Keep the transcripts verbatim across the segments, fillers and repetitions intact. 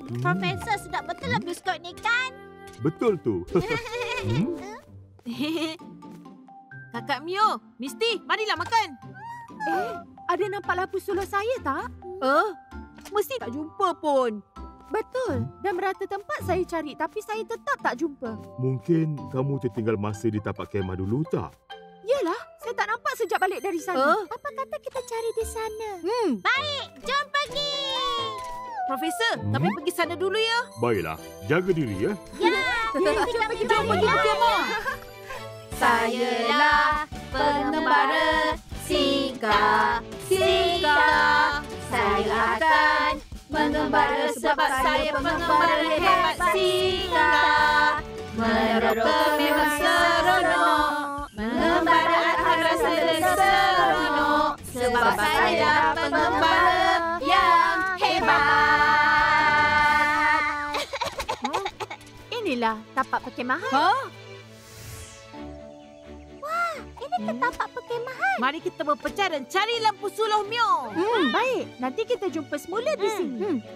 Profesor, sedap betul lah biskut ni kan? Betul tu. hmm? Kakak Mio, Misti, marilah makan. Eh, ada nampak lampu suluh saya tak? Eh, mesti tak jumpa pun. Betul. Dan merata tempat saya cari tapi saya tetap tak jumpa. Mungkin kamu tertinggal masa di tapak kemah dulu tak? Yalah, saya tak nampak sejak balik dari sana. Eh? Apa kata kita cari di sana? Hmm, Baik, jom pergi. Profesor, Hmm? kami pergi sana dulu ya. Baiklah, jaga diri ya. Ya, Ya, kita pergi, pergi jom pergi balik. berkemah. Sayalah pengembara Sika, Sika. Saya akan mengembara sebab saya pengembara hebat Sika. Meneroka memang seronok, mengembara akan rasa seronok sebab saya pengembara yang hebat. Inilah tapak perkemahan. Ha? Ini ke tapak perkemahan. Mari kita berpecah dan cari lampu suluh Mio. Hmm, baik. Nanti kita jumpa semula di Hmm, sini. hmm.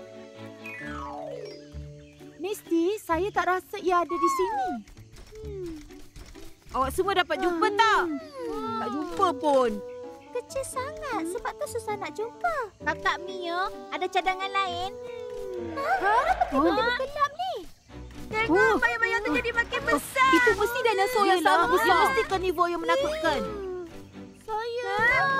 Misti, saya tak rasa ia ada di sini. Awak semua dapat jumpa tak? Tak jumpa pun. Kecil sangat sebab tu susah nak jumpa. Kakak Mio, ada cadangan lain? Ha? Kenapa tiba-tiba gelap ni? Oh. bayang-bayang tu jadi makin besar. Itu mesti dinosaur yang Yelah, sangat besar. yelah. Mesti karnivor yang menakutkan. Saya.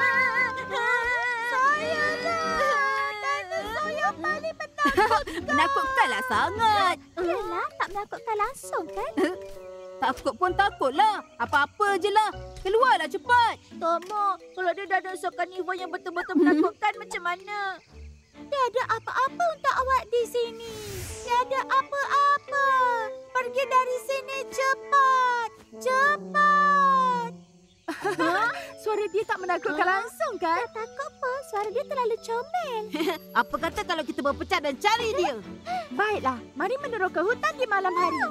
Saya lah. Dinosaur yang paling menakutkan. Menakutkanlah sangat. Yalah, tak menakutkan langsung kan? Takut pun takutlah. Apa-apa je lah. Keluarlah cepat. Tomo, kalau dia dinosaur karnivor yang betul-betul menakutkan macam mana? Tiada apa-apa untuk awak di sini. Tiada apa-apa. Pergi dari sini cepat. Cepat. Suara dia tak menakutkan Ha? langsung kan? Tak takut apa? Suara dia terlalu comel. Apa kata kalau kita berpecah dan cari dia? Baiklah, mari meneroka hutan di malam hari.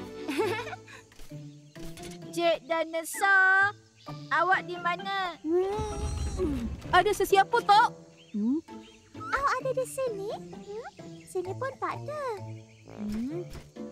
Cik Dinosaur, awak di mana? Hmm. Ada sesiapa tak? Hmm? Awak ada di sini? Hmm? Sini pun tak ada. Hmm.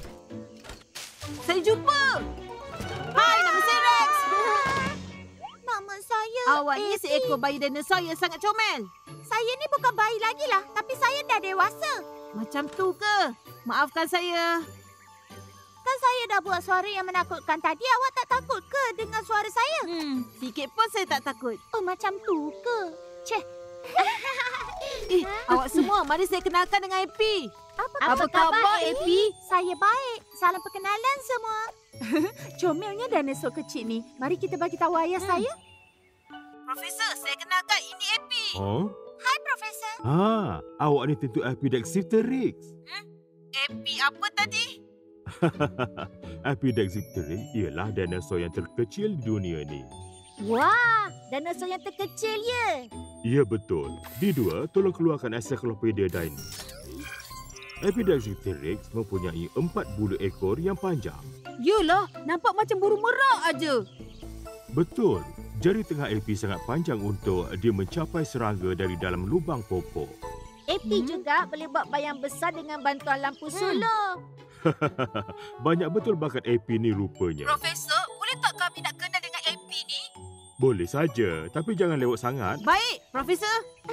Saya jumpa. Hai, nama saya Rex. Nama saya Awak ni Eddie. seekor bayi dinosaur yang sangat comel. Saya ni bukan bayi lagi lah, tapi saya dah dewasa. Macam tu ke? Maafkan saya. Kan saya dah buat suara yang menakutkan tadi. Awak tak takut ke dengar suara saya? Hmm, sikit pun saya tak takut. Oh, macam tu ke? Ceh. Eh, awak semua, mari saya kenalkan dengan Epi. Apa, Apa khabar, Epi? Saya baik. Salam perkenalan semua. Comelnya dinosaur kecil ni. Mari kita bagi tahu ayah Hmm. saya. Profesor, saya kenalkan ini Epi. Oh? Hai, Profesor. Ah, awak ni tentu Epidexipteryx. Epi apa tadi? Epidexipteryx ialah dinosaur yang terkecil di dunia ni. Wah, dinosaur yang terkecil ya. Ya betul. Di dua, tolong keluarkan Encyclopedia Dino. Epidexipteryx mempunyai empat bulu ekor yang panjang. Yalah, nampak macam burung merak aja. Betul. Jari tengah Epi sangat panjang untuk dia mencapai serangga dari dalam lubang pokok. Epi Hmm. juga boleh buat bayang besar dengan bantuan lampu suluh. Banyak betul bakat Epi ni rupanya. Profesor, boleh tak kami nak kenal dengan Epi ni? Boleh saja, tapi jangan lewat sangat. Baik, Profesor.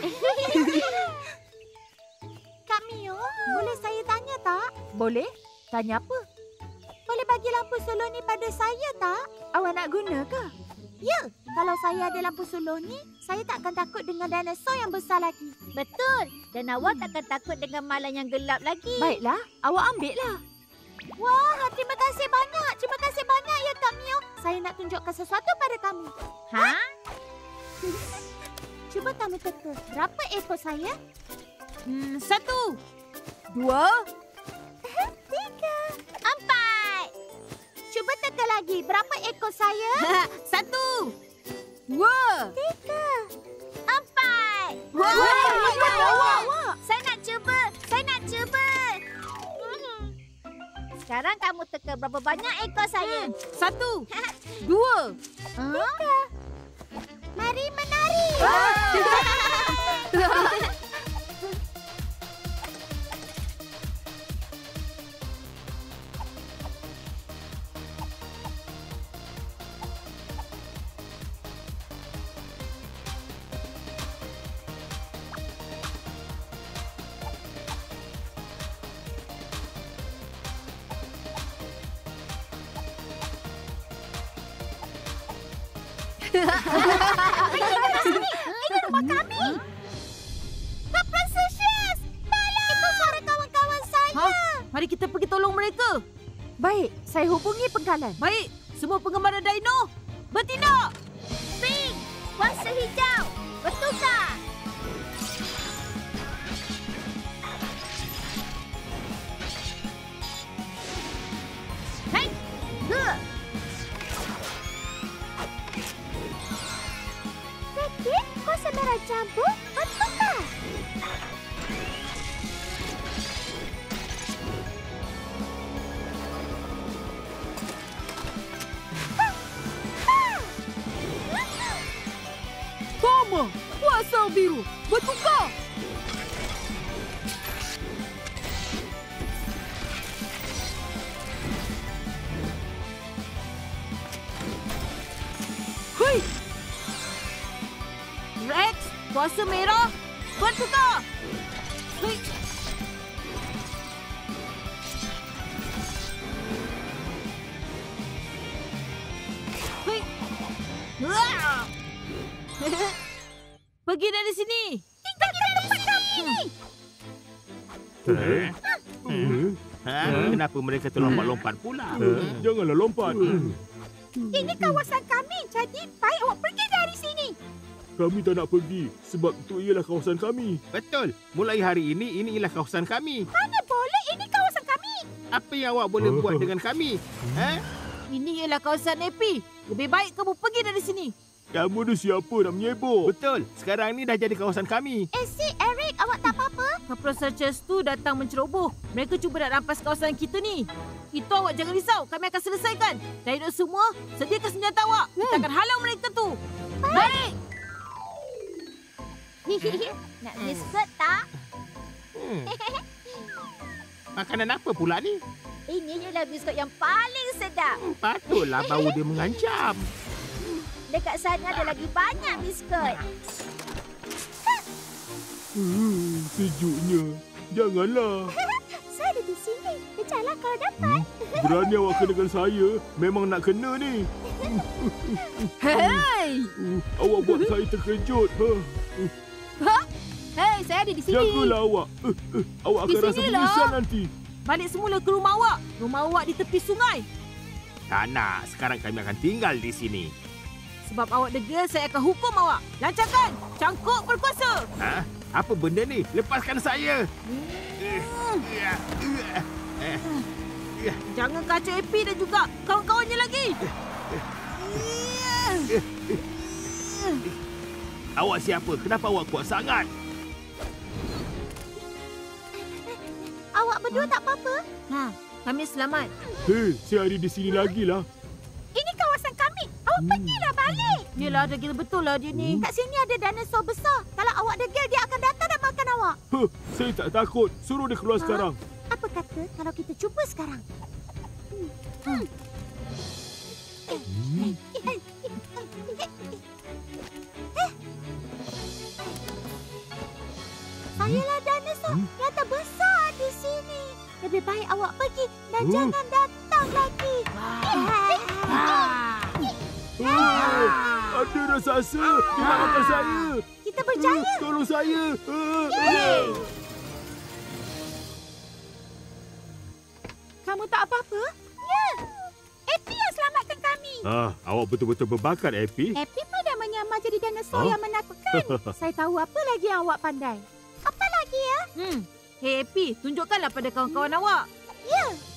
Kak Mio, boleh saya tanya tak? Boleh? Tanya apa? Boleh bagi lampu suluh ni pada saya tak? Awak nak guna ke? Ya, kalau saya ada lampu suluh ni, saya tak akan takut dengan dinosaur yang besar lagi. Betul. Dan awak tak akan takut dengan malam yang gelap lagi. Baiklah, awak ambil lah. Wah, terima kasih banyak. Terima kasih banyak ya, Kak Mio. Saya nak tunjukkan sesuatu pada kamu. Ha? Cuba kamu teka. Berapa ekor saya? Hmm, satu. Dua. Tiga. Empat. Cuba teka lagi. Berapa ekor saya? Satu. Dua. Tiga. Empat. Wah, Wah, awak. Saya nak cuba. Saya nak cuba. Hmm. Sekarang kamu teka berapa banyak ekor saya? Satu. Dua. Tiga. Mari menari. Ini rumah kami. Kapten Sesius, tolong! Itu suara kawan-kawan saya. Ha? Mari kita pergi tolong mereka. Baik, saya hubungi penggalan. Baik, semua penggemar dino, bertindak! Pink, kuasa hijau, bertukar. Hei, ge. Rakit, kuasa merah jambu, bertukar. Sama! Kuasa biru, bertukar! Hei! Rex, kuasa merah, bertukar! Hei! Hei! Wah! Pergi dari sini! Tinggalkan tempat kami ni. Eh? Hmm. Ha? Kenapa mereka terlompat-lompat pula? Eh, Janganlah lompat. Ini kawasan kami, jadi baik awak pergi dari sini. Kami tak nak pergi sebab itu ialah kawasan kami. Betul. Mulai hari ini, ini ialah kawasan kami. Mana boleh, ini kawasan kami. Apa yang awak boleh buat dengan kami? Ha? Ini ialah kawasan A P. Lebih baik kamu pergi dari sini. Kamu ni siapa nak menyebut? Betul. Sekarang ni dah jadi kawasan kami. Eh, si Eric, awak tak apa-apa? Kapten Searchers tu datang menceroboh. Mereka cuba nak rampas kawasan kita ni. Itu awak jangan risau. Kami akan selesaikan. Dino semua, sediakan senjata awak. Kita akan halau mereka tu. Baik. Nak biskut tak? Hmm. Makanan apa pula ni? Ini ialah biskut yang paling sedap. Patutlah bau dia mengancam. Dekat sana ada lagi banyak biskut. Hmm, sejuknya. Janganlah. Saya ada di sini. Kejarlah kalau dapat. Hmm, berani awak kenakan saya. Memang nak kena ni. Hei. Uh, awak buat saya terkejut. Ha. Hei, saya ada di sini. Jagalah awak. Uh, uh, awak Di akan rasa sinilah. menyesal nanti. Balik semula ke rumah awak. Rumah awak di tepi sungai. Tak nak. Sekarang kami akan tinggal di sini. Sebab awak degil, saya akan hukum awak. Lancarkan. Cangkuk berkuasa. Ha? Apa benda ni? Lepaskan saya. Jangan kacau A P dan juga kawan-kawannya lagi. Awak siapa? Kenapa awak kuat sangat? Awak berdua tak apa-apa? Ha, kami selamat. Hei, saya ada di sini lagi lah. Ini kawasan kami. Awak Hmm. pergilah balik. Yelah, degil betul lah dia ni. Kat sini ada dinosaur besar. Kalau awak degil, dia akan datang dan makan awak. Huh, saya tak takut. Suruh dia keluar Ha? sekarang. Apa kata kalau kita cuba sekarang? Hmm. Hmm. Sayalah dinosaur Hmm. yang terbesar di sini. Lebih baik awak pergi dan Hmm. jangan datang lagi. Ah. Ah, ada raksasa. Dia nak makan saya. Kita berjaya. Ah, tolong saya. Ah, Yeay. Kamu tak apa-apa? Ya. Epi yang selamatkan kami. Ah, awak betul-betul berbakat, Epi. Epi pun dah menyamar jadi dinosaur Huh? yang menakutkan. Saya tahu apa lagi yang awak pandai. Apa lagi ya? Hmm. Hey A P, tunjukkanlah pada kawan-kawan awak. Ya.